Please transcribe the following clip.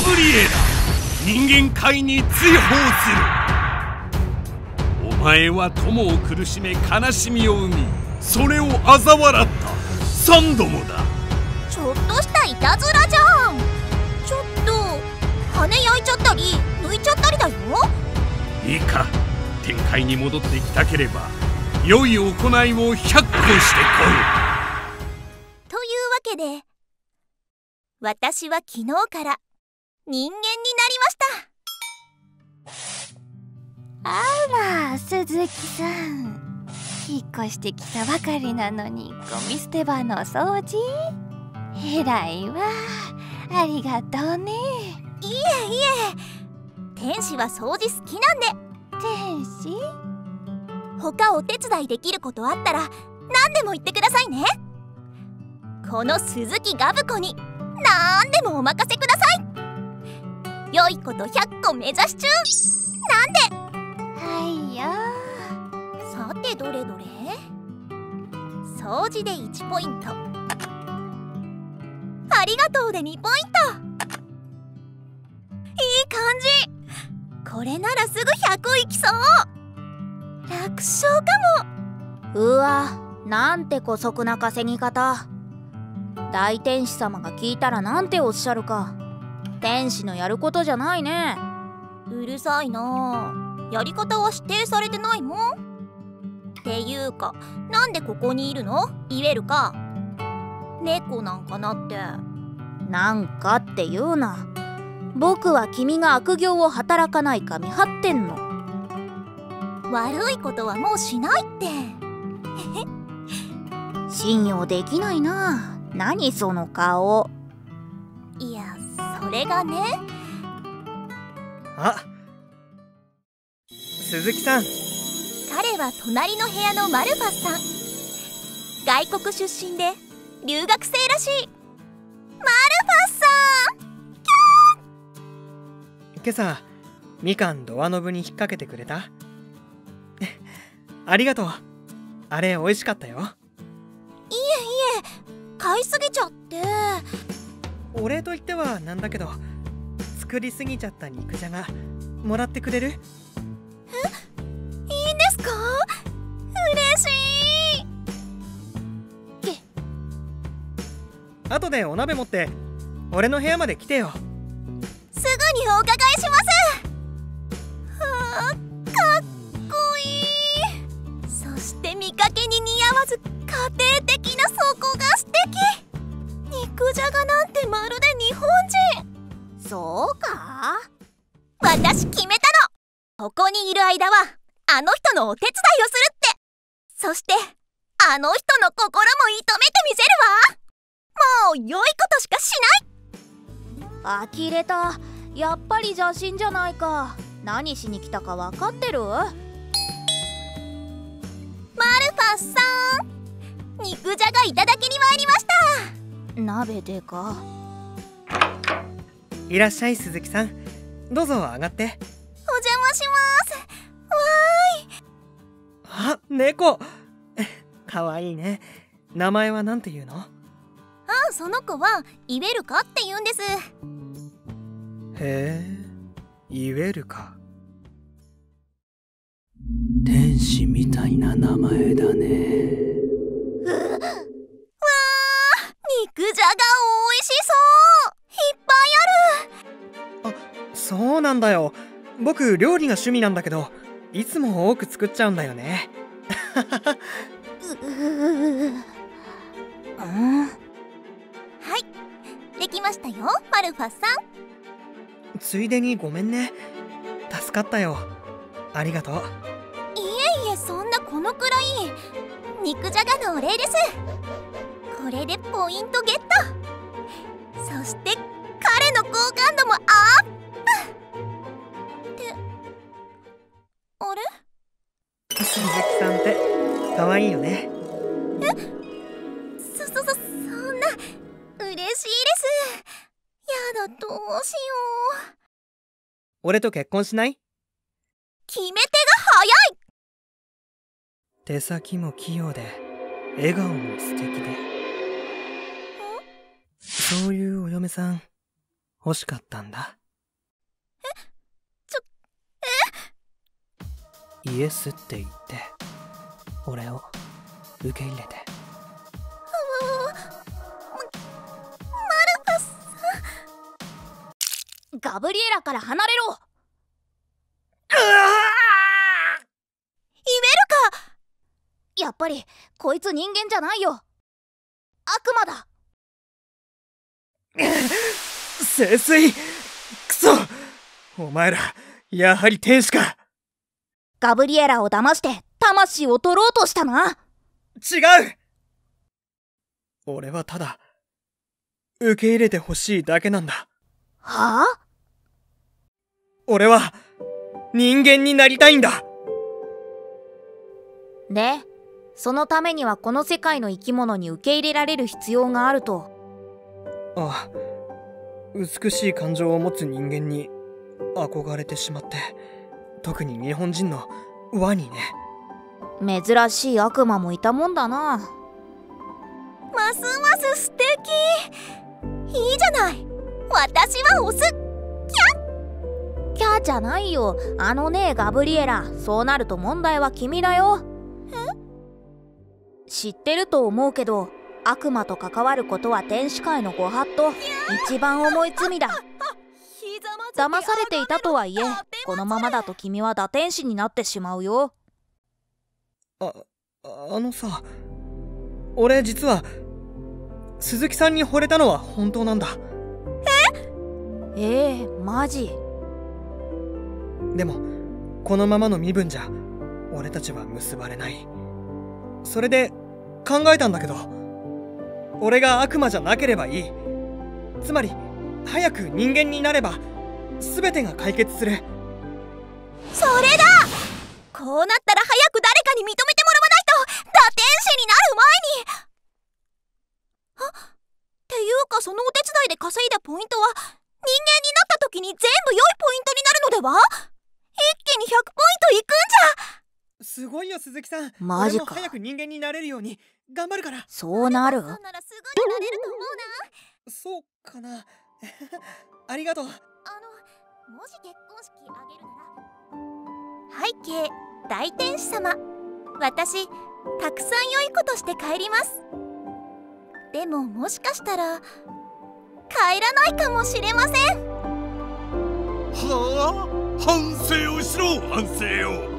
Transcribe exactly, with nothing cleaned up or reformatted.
ブリエラ、人間界に追放する。お前は友を苦しめ悲しみを生み、それを嘲笑った三度もだ。 ちょっとしたいたずらじゃん。ちょっと羽焼いちゃったり抜いちゃったりだよ。 いいか、天界に戻ってきたければ良い行いをひゃっこしてこい。 というわけで私は昨日から人間になりました。 あら、鈴木さん、引っ越してきたばかりなのにゴミ捨て場の掃除えらいわ。ありがとうね。 いえいえ、天使は掃除好きなんで。 天使？ 他お手伝いできることあったら何でも言ってくださいね。この鈴木ガブ子に何でもお任せください。良いことひゃっこ目指し中なんで。 はいよ。 さてどれどれ。掃除でいちポイント、ありがとうでにポイント。いい感じ。これならすぐひゃくいきそう。楽勝かも。 うわ、なんて姑息な稼ぎ方。大天使様が聞いたらなんておっしゃるか。天使のやることじゃないね。 うるさいなあ。やり方は指定されてないもん。っていうか、なんでここにいるの？言えるか。猫なんかなって。 なんかって言うな。僕は君が悪行を働かないか見張ってんの。 悪いことはもうしないって。 信用できないな。何その顔。 いや、それがね。 あ、鈴木さん。 彼は隣の部屋のマルファスさん。外国出身で留学生らしい。マルファスさん、 今朝みかんドアノブに引っ掛けてくれた？ありがとう。あれ美味しかったよ。 いえいえ、買いすぎちゃって。 お礼と言ってはなんだけど、作りすぎちゃった肉じゃがもらってくれる？ え、いいんですか？嬉しい。 後でお鍋持って俺の部屋まで来てよ。 すぐにお伺いします。はあ、かっこいい。そして見かけに似合わず家庭的なそこが素敵。肉じゃがなんてまるで日本人。 そうか？ 私決めたの。ここにいる間はあの人のお手伝いをするって。そしてあの人の心も射止めてみせるわ。もう良いことしかしない。呆れた。やっぱり邪神じゃないか。何しに来たか分かってる？ マルファスさん、肉じゃがいただきに参りました。 鍋でか。 いらっしゃい鈴木さん。どうぞ上がって。 お邪魔します。わーい。 あ、猫。かわいいね。名前はなんていうの？ あ、その子はイベルカって言うんです。 へえ、イベルカ。天使みたいな名前だね。 うわー、肉じゃがおいしそう。いっぱいある。 あ、そうなんだよ。僕料理が趣味なんだけど、いつも多く作っちゃうんだよね。 うん、 はい、できましたよ、マルファさん。 ついでにごめんね。助かったよ。ありがとう。 いえいえ、そんなこのくらい。肉じゃがのお礼です。これでポイントゲット。そして彼の好感度もアップって、あれ？ 鈴木さんって可愛いよね。 え？そ、そ、そ、そんな、嬉しいです。やだ、どうしよう。 俺と結婚しない？ 決め手が早い。 手先も器用で笑顔も素敵で、そういうお嫁さん欲しかったんだ。 えちょえイエスって言って俺を受け入れて。 ガブリエラから離れろ。 イベルカ。 やっぱりこいつ人間じゃないよ。悪魔だ。 聖水くそ、お前らやはり天使か。 ガブリエラを騙して魂を取ろうとしたな。 違う。俺はただ受け入れてほしいだけなんだ。 はあ？ 俺は人間になりたいんだ。 で、そのためにはこの世界の生き物に受け入れられる必要があると。 ああ、美しい感情を持つ人間に憧れてしまって、特に日本人のワニね。 珍しい悪魔もいたもんだな。 ますます素敵。いいじゃない。私はオス。キャキャーじゃないよ。あのねガブリエラ、そうなると問題は君だよ。え？知ってると思うけど、悪魔と関わることは天使界のご法度、一番重い罪だ。騙されていたとはいえ、このままだと君は堕天使になってしまうよ。 あ、あのさ、俺実は鈴木さんに惚れたのは本当なんだ。 えええ、マジ？ でもこのままの身分じゃ俺たちは結ばれない。それで考えたんだけど、俺が悪魔じゃなければいい。つまり早く人間になれば全てが解決する。 それだ。こうなったら早く誰かに認めてもらわないと堕天使になる前に。あ、っていうかそのお手伝いで稼いだポイントは人間になった時に全部良いポイントになるのでは？一気にひゃくポイントいくんじゃ。 すごいよ鈴木さん。 マジか。 俺も早く人間になれるように頑張るから。 そうなる？ そんならすぐになれると思うな。 そうかな。ありがとう。 あの、もし結婚式あげるなら。背景、大天使様。私、たくさん良いことして帰ります。でももしかしたら帰らないかもしれません。 はあ、反省をしろ、反省を。